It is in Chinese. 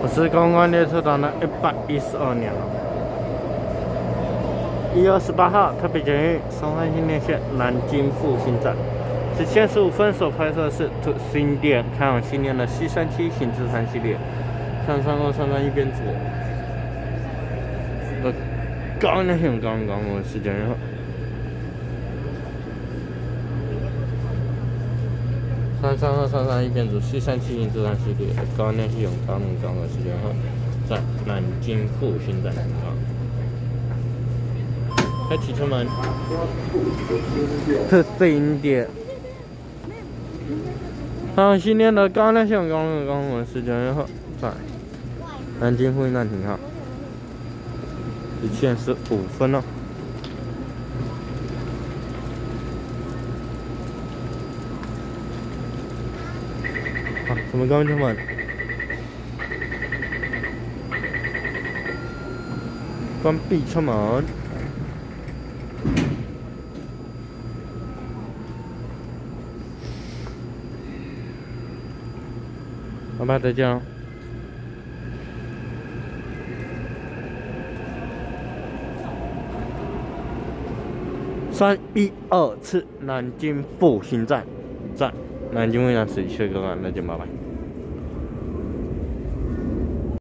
我是公关列车长的112年了。1月18号，特别捷运松山新店线南京复兴站，10点15分所拍摄的是新店开往新店的C37行至山系列，上山后上山一边左。刚那天刚我时间后。 上一边组C37行至山系列，高亮系用刚的时间后，在南京复兴站停靠。开启车门，特经典。上新店的高亮系用刚的时间后，在南京复兴站停靠。10点15分了。 好，我们关车门，关闭车门。拜拜，再见。3、1、2次南京复兴站，南京复兴站11区各站，再见，拜拜。